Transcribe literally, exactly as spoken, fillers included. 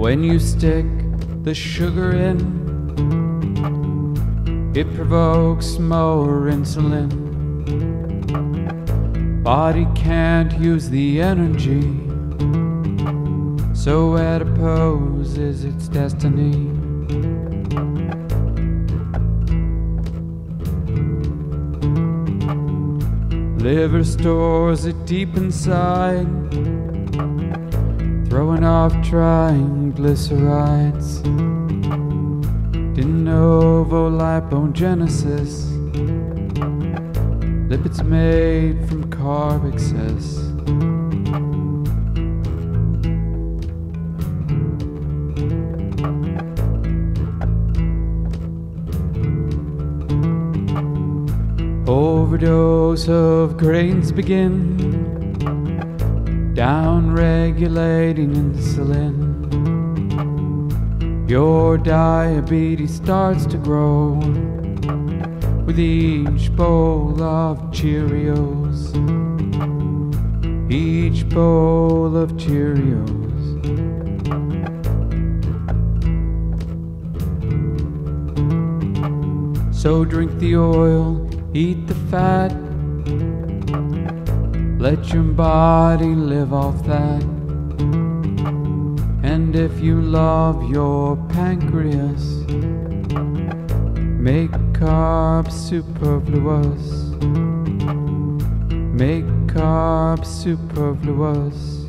When you stick the sugar in, it provokes more insulin. Body can't use the energy, so adipose is its destiny. Liver stores it deep inside, throwing off triglycerides. De novo lipogenesis, lipids made from carb excess. Overdose of grains begin, down-regulating insulin. Your diabetes starts to grow with each bowl of Cheerios. Each bowl of Cheerios. So drink the oil, eat the fat, let your body live off that. And if you love your pancreas, make carbs superfluous. Make carbs superfluous.